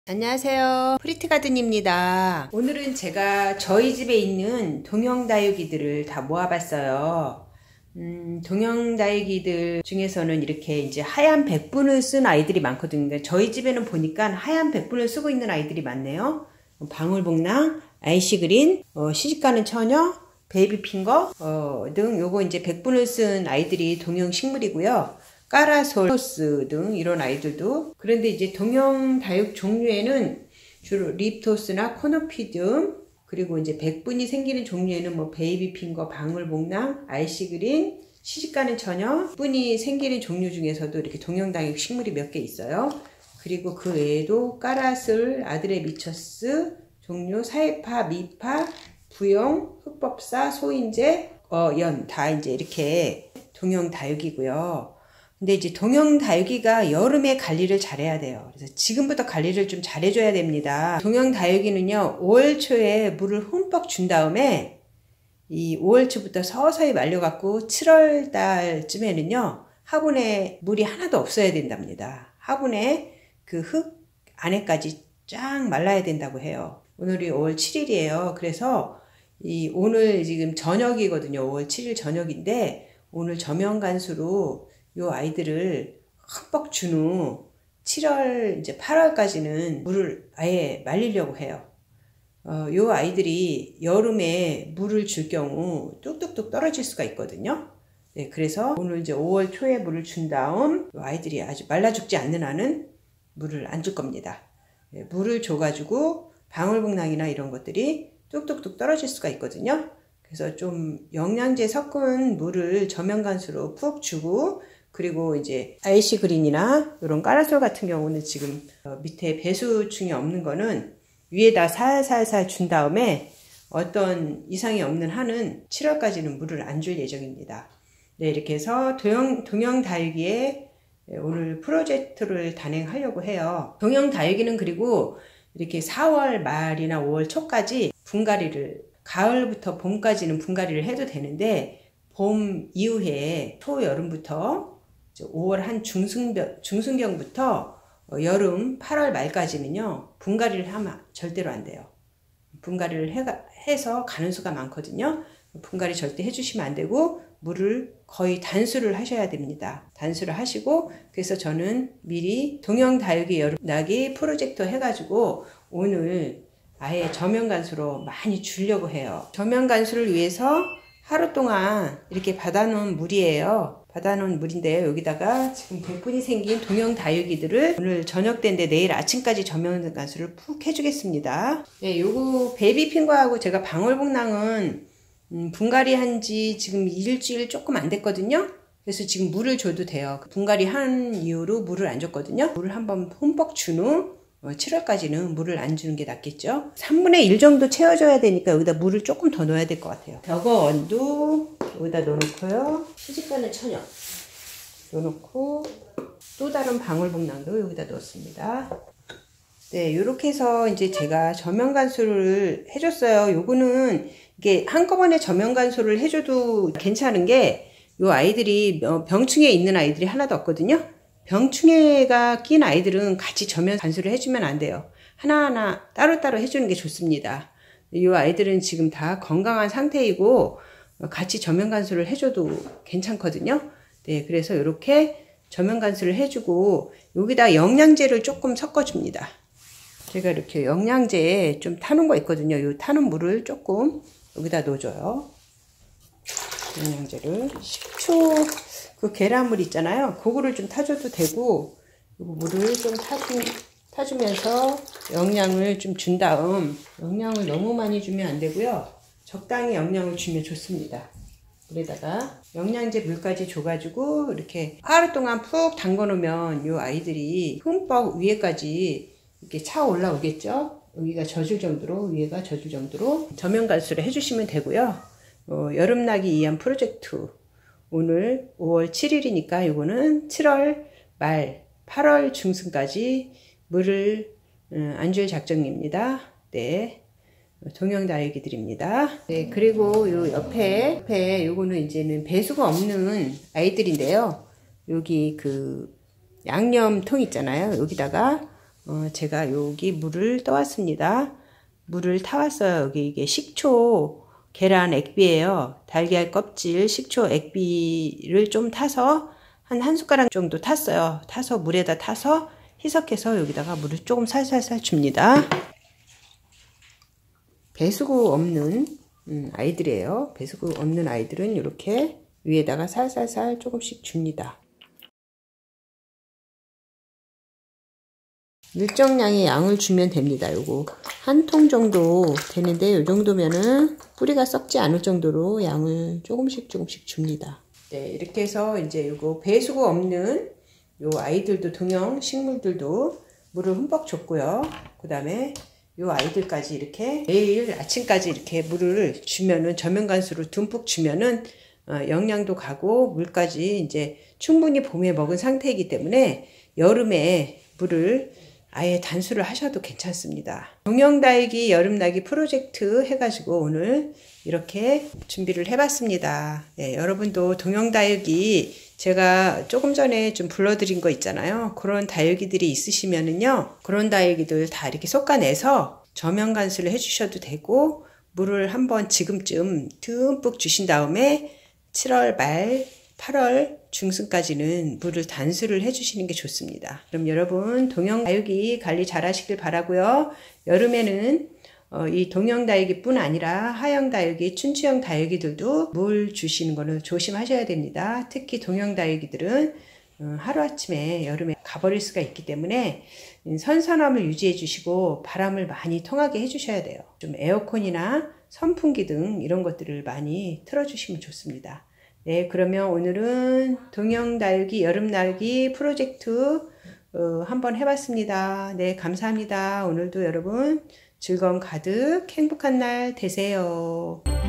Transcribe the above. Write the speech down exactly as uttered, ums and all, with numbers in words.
안녕하세요, 프리티가든입니다. 오늘은 제가 저희 집에 있는 동영다육이들을 다 모아봤어요. 음, 동영다육이들 중에서는 이렇게 이제 하얀 백분을 쓴 아이들이 많거든요. 저희 집에는 보니까 하얀 백분을 쓰고 있는 아이들이 많네요. 방울복랑, 아이시그린, 어, 시집가는 처녀, 베이비핑거 어, 등 요거 이제 백분을 쓴 아이들이 동영식물이고요. 까라솔토스 등 이런 아이들도. 그런데 이제 동영다육 종류에는 주로 립토스나 코노피듐, 그리고 이제 백분이 생기는 종류에는 뭐 베이비핑거, 방울복랑, 아이시그린, 시집가는 처녀 분이 생기는 종류 중에서도 이렇게 동영다육 식물이 몇 개 있어요. 그리고 그 외에도 까라슬, 아드레미처스 종류, 사이파, 미파, 부용, 흑법사, 소인재, 어, 연 다 이제 이렇게 동영다육이고요. 근데 이제 동영다육이가 여름에 관리를 잘해야 돼요. 그래서 지금부터 관리를 좀 잘해줘야 됩니다. 동영다육이는요, 오월 초에 물을 흠뻑 준 다음에 이 오월 초부터 서서히 말려갖고 칠월 달쯤에는요, 화분에 물이 하나도 없어야 된답니다. 화분에 그 흙 안에까지 쫙 말라야 된다고 해요. 오늘이 오월 칠일이에요. 그래서 이 오늘 지금 저녁이거든요. 오월 칠일 저녁인데 오늘 저명간수로 요 아이들을 흠뻑 준 후 칠월 이제 팔월까지는 물을 아예 말리려고 해요. 어, 요 아이들이 여름에 물을 줄 경우 뚝뚝뚝 떨어질 수가 있거든요. 네, 그래서 오늘 이제 오월 초에 물을 준 다음 요 아이들이 아주 말라 죽지 않는 한은 물을 안 줄 겁니다. 네, 물을 줘가지고 방울복랑이나 이런 것들이 뚝뚝뚝 떨어질 수가 있거든요. 그래서 좀 영양제 섞은 물을 저명간수로 푹 주고, 그리고 이제 아이시그린이나 이런 까라솔 같은 경우는 지금 밑에 배수충이 없는 거는 위에다 살살살 준 다음에 어떤 이상이 없는 한은 칠월까지는 물을 안 줄 예정입니다. 네, 이렇게 해서 동영, 동영다육이에 오늘 프로젝트를 단행하려고 해요. 동영다육이는 그리고 이렇게 사월 말이나 오월 초까지 분갈이를, 가을부터 봄까지는 분갈이를 해도 되는데 봄 이후에 초여름부터 오월 한 중순경, 중순경부터 여름 팔월 말까지는요, 분갈이를 하면 절대로 안 돼요. 분갈이를 해가, 해서 가는 수가 많거든요. 분갈이 절대 해주시면 안 되고 물을 거의 단수를 하셔야 됩니다. 단수를 하시고, 그래서 저는 미리 동영다육이 여름나기 프로젝터 해가지고 오늘 아예 저면간수로 많이 주려고 해요. 저면간수를 위해서 하루 동안 이렇게 받아놓은 물이에요. 받아놓은 물인데요. 여기다가 지금 백분이 생긴 동영다육이들을 오늘 저녁 때인데 내일 아침까지 저면간수를 푹 해주겠습니다. 네, 요거 베이비핑거하고 제가 방울복랑은 음, 분갈이 한지 지금 일주일 조금 안 됐거든요. 그래서 지금 물을 줘도 돼요. 분갈이 한 이후로 물을 안 줬거든요. 물을 한번 흠뻑 준 후 칠월까지는 물을 안 주는 게 낫겠죠. 삼분의 일 정도 채워줘야 되니까 여기다 물을 조금 더 넣어야 될 것 같아요. 벽어원도 여기다 넣어놓고요. 시집가는 처녀 넣어놓고 또 다른 방울복랑도 여기다 넣었습니다. 네, 요렇게 해서 이제 제가 저면간수를 해줬어요. 요거는 이게 한꺼번에 저면간수를 해줘도 괜찮은 게 요 아이들이 병충해 있는 아이들이 하나도 없거든요. 병충해가 낀 아이들은 같이 저면간수를 해주면 안 돼요. 하나하나 따로따로 해주는 게 좋습니다. 이 아이들은 지금 다 건강한 상태이고 같이 저면간수를 해줘도 괜찮거든요. 네, 그래서 이렇게 저면간수를 해주고 여기다 영양제를 조금 섞어줍니다. 제가 이렇게 영양제에 좀 타는 거 있거든요. 이 타는 물을 조금 여기다 넣어줘요. 영양제를 식초 그 계란물 있잖아요. 그거를 좀 타줘도 되고, 물을 좀 타주, 타주면서 영양을 좀 준 다음, 영양을 너무 많이 주면 안 되고요. 적당히 영양을 주면 좋습니다. 물에다가 영양제 물까지 줘가지고 이렇게 하루 동안 푹 담궈 놓으면 이 아이들이 흠뻑 위에까지 이렇게 차 올라오겠죠. 여기가 젖을 정도로, 위에가 젖을 정도로 저면간수를 해주시면 되고요. 어, 여름나기 위한 프로젝트. 오늘 오월 칠일이니까 요거는 칠월 말 팔월 중순까지 물을 음, 안 줄 작정입니다. 네, 동영다육이들입니다. 네, 그리고 요 옆에 옆에 요거는 이제는 배수가 없는 아이들인데요. 여기 그 양념통 있잖아요. 여기다가 어, 제가 여기 물을 떠왔습니다. 물을 타왔어요. 여기 이게 식초, 계란 액비예요. 달걀 껍질, 식초 액비를 좀 타서 한 한 숟가락 정도 탔어요. 타서 물에다 타서 희석해서 여기다가 물을 조금 살살살 줍니다. 배수구 없는 음, 아이들이에요. 배수구 없는 아이들은 이렇게 위에다가 살살살 조금씩 줍니다. 일정량의 양을 주면 됩니다. 요거 한 통 정도 되는데 요 정도면은 뿌리가 썩지 않을 정도로 양을 조금씩 조금씩 줍니다. 네, 이렇게 해서 이제 요거 배수구 없는 요 아이들도 동형 식물들도 물을 흠뻑 줬고요. 그 다음에 요 아이들까지 이렇게 매일 아침까지 이렇게 물을 주면은 저면간수로 듬뿍 주면은 어, 영양도 가고 물까지 이제 충분히 봄에 먹은 상태이기 때문에 여름에 물을 아예 단수를 하셔도 괜찮습니다. 동형다육이 여름나기 프로젝트 해가지고 오늘 이렇게 준비를 해봤습니다. 네, 여러분도 동형다육이 제가 조금 전에 좀 불러드린 거 있잖아요. 그런 다육이들이 있으시면은요, 그런 다육이들 다 이렇게 솎아내서 저면 간수를 해주셔도 되고, 물을 한번 지금쯤 듬뿍 주신 다음에 칠월 말 팔월 중순까지는 물을 단수를 해주시는 게 좋습니다. 그럼 여러분 동형다육이 관리 잘 하시길 바라고요. 여름에는 어, 이 동형다육이 뿐 아니라 하형다육이, 춘추형 다육이들도 물 주시는 거는 조심하셔야 됩니다. 특히 동형다육이들은 어, 하루아침에 여름에 가버릴 수가 있기 때문에 선선함을 유지해 주시고 바람을 많이 통하게 해 주셔야 돼요. 좀 에어컨이나 선풍기 등 이런 것들을 많이 틀어 주시면 좋습니다. 네, 그러면 오늘은 동형다육이 여름나기 프로젝트 어, 한번 해봤습니다. 네, 감사합니다. 오늘도 여러분 즐거움 가득 행복한 날 되세요.